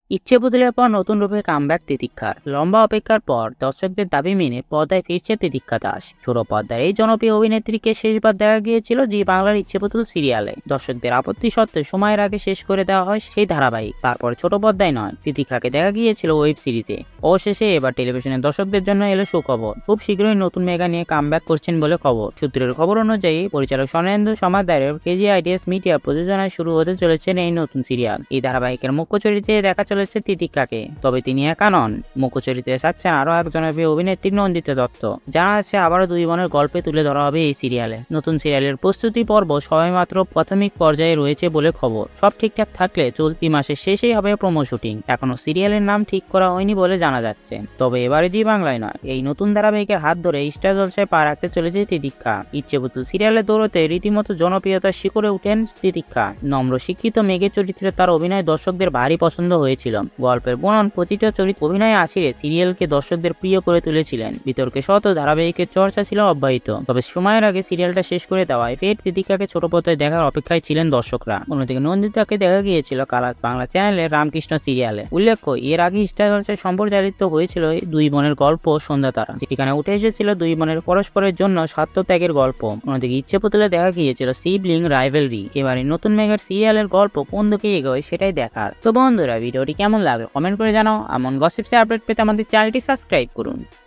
ইচ্ছে বদলের পর নতুন রূপে কামব্যাক তিতিক্ষার। লম্বা অপেক্ষার পর দর্শকদের দাবি মেনে পর্দায় ফিরছে তিতিক্ষা দাস। ছোট পর্দার এই জনপ্রিয় অভিনেত্রীকে শেষবার দেখা গিয়েছিল জি বাংলার ইচ্ছে পুতুল সিরিয়ালে। দর্শকদের আপত্তি সত্ত্বেও সময়ের আগে শেষ করে দেওয়া হয় সেই ধারাবাহিক। তারপর ছোট পর্দায় নয়, তিতিক্ষাকে দেখা গিয়েছিল ওয়েব সিরিজে। অবশেষে এবার টেলিভিশনের দর্শকদের জন্য এলো সুখবর। খুব শীঘ্রই নতুন মেগা নিয়ে কামব্যাক করছেন বলে খবর। সূত্রের খবর অনুযায়ী পরিচালক স্বর্ণেন্দু সমাদ্দারের কেজিআইডিএস মিডিয়া প্রযোজনায় শুরু হতে চলেছেন এই নতুন সিরিয়াল। এই ধারাবাহিকের মুখ্য চরিত্রে দেখা চলেছে তিতিক্ষাকে। তবে তিনি একা নন, মুখ্য চরিত্রে থাকছেন আরো এক জনপ্রিয় অভিনেত্রী নন্দিতা দত্ত। জানা যাচ্ছে আবারও দুই বোনের গল্পে তুলে ধরা হবে এই সিরিয়ালে। নতুন সিরিয়ালের প্রস্তুতি পর্ব সবেমাত্র প্রাথমিক পর্যায়ে রয়েছে বলে খবর। সব ঠিকঠাক থাকলে চলতি মাসের শেষেই হবে প্রোমো শুটিং। এখনো সিরিয়ালের নাম ঠিক করা হয়নি বলে জানা যাচ্ছে। তবে এবারে জি বাংলায় নয়, এই নতুন ধারাবাহিকের হাত ধরে স্টার জলসায় পা রাখতে চলেছে তিতিক্ষা। ইচ্ছে পুতুল সিরিয়ালে দৌড়তে রীতিমতো জনপ্রিয়তার শিখরে উঠেন তিতিক্ষা। নম্র শিক্ষিত মেঘের চরিত্রে তার অভিনয় দর্শকদের ভারী পছন্দ হয়েছিল। গল্পের বর্ণন প্রতিটা চরিত্র অভিনয়ে আসিরে সিরিয়ালকে দর্শকদের প্রিয় করে তুলেছিলেন। বিতর্কে শত ধারাবাহিকের চর্চা ছিল অব্যাহত। তবে সময়ের আগে সিরিয়ালটা শেষ করে দেওয়ায় ফের তিতিক্ষাকে ছোট পর্দায় দেখার অপেক্ষায় ছিলেন দর্শকরা। অন্যদিকে নন্দিতাকে দেখা গিয়েছিল কালার বাংলা চ্যানেলের রামকৃষ্ণ সিরিয়ালে। উল্লেখ্য, এর আগে স্টার জলসায় সম্প্রচারিত হয়েছিল দুই বোনের গল্প সন্ধ্যা তারা, যেখানে উঠে এসেছিল দুই বোনের পরস্পরের জন্য স্বার্থত্যাগের গল্প। অন্যদিকে ইচ্ছে পুতুলে দেখা গিয়েছিল সিবলিং রাইভেলরি। এবারে নতুন মেগার সিরিয়ালের গল্প কোন দিকে এগোয় সেটাই দেখার। তো বন্ধুরা, ভিডিওটি কেমন লাগলো কমেন্ট করে জানাও। এমন গসিপসে আপডেট পেতে আমাদের চ্যানেলটি সাবস্ক্রাইব করুন।